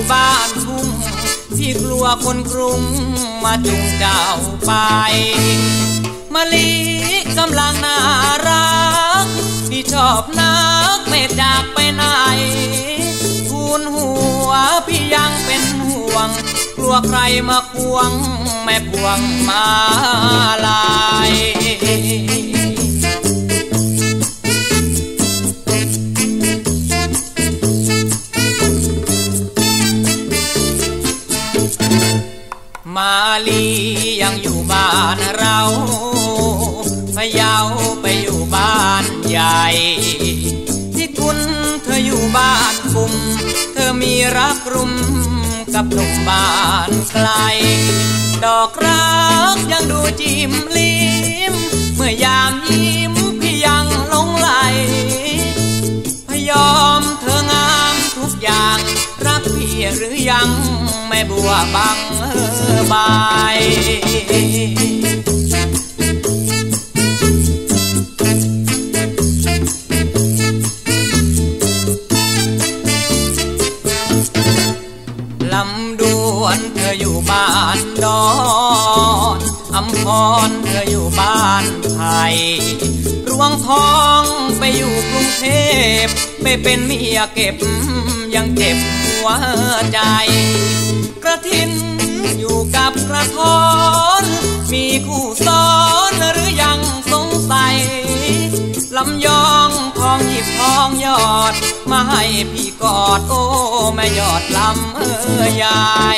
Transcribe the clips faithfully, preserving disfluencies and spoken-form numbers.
บ้านทุ่งพี่กลัวคนกรุงมาจุงเจ้าไปมะลิกำลังน่ารักพี่ชอบนักไม่จากไปไหนทูลหัวพี่ยังเป็นห่วงกลัวใครมาควงแม่พวงมาลายมาลียังอยู่บ้านเราพะเยาไปอยู่บ้านใหญ่ที่คุณเธออยู่บ้านกุมเธอมีรักรุมกับหนุ่มบ้านไกลดอกรักยังดูจิ้มลิ้มเมื่อยามยิ้มพี่ยังหลงไหลพยอมเธองามทุกอย่างรักพี่หรือยังแม่บัวบังใบลำดวนเธออยู่บ้านดอนอำพรเธออยู่บ้านไผ่รวงทองไปอยู่กรุงเทพไปเป็นเมียเก็บยังเจ็บหัวใจกระทินอยู่กับกระท้อนมีคู่ซ้อนหรือยังสงสัยลำยองทองหยิบทองยอดมาให้พี่กอดโอ้แม่ยอดลำเอ้ยยาย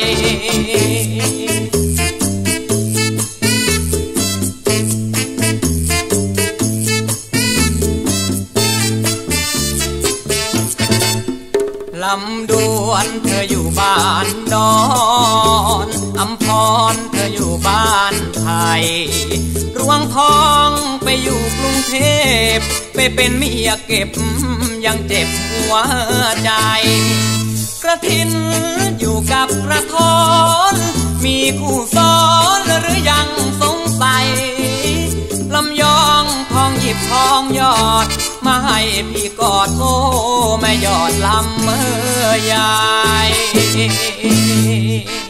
ลำดวนเธออยู่บ้านดอนอำพรเธออยู่บ้านไผ่รวงทองไปอยู่กรุงเทพไปเป็นเมียเก็บยังเจ็บหัวใจกระทินอยู่กับกระท้อนมีคู่ซ้อนหรือยังสงสัยลำยองทองหยิบทองยอดมาให้พี่กอดโอ้แม่ยอดลำเอ้ยยาย